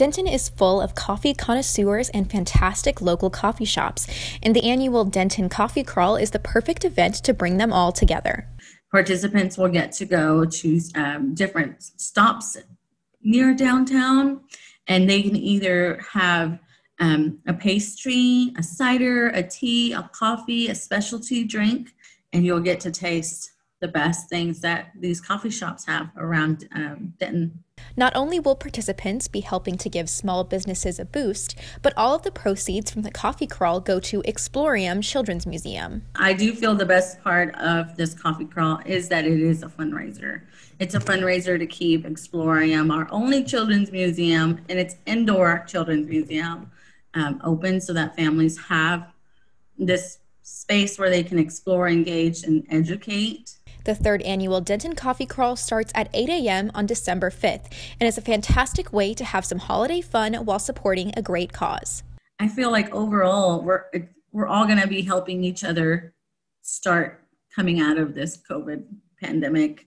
Denton is full of coffee connoisseurs and fantastic local coffee shops, and the annual Denton Coffee Crawl is the perfect event to bring them all together. Participants will get to go to different stops near downtown, and they can either have a pastry, a cider, a tea, a coffee, a specialty drink, and you'll get to taste the best things that these coffee shops have around Denton. Not only will participants be helping to give small businesses a boost, but all of the proceeds from the coffee crawl go to Explorium Children's Museum. I do feel the best part of this coffee crawl is that it is a fundraiser. It's a fundraiser to keep Explorium, our only children's museum, and it's indoor children's museum, open so that families have this space where they can explore, engage, and educate. The third annual Denton Coffee Crawl starts at 8 a.m. on December 5th and is a fantastic way to have some holiday fun while supporting a great cause. I feel like overall we're all going to be helping each other start coming out of this COVID pandemic.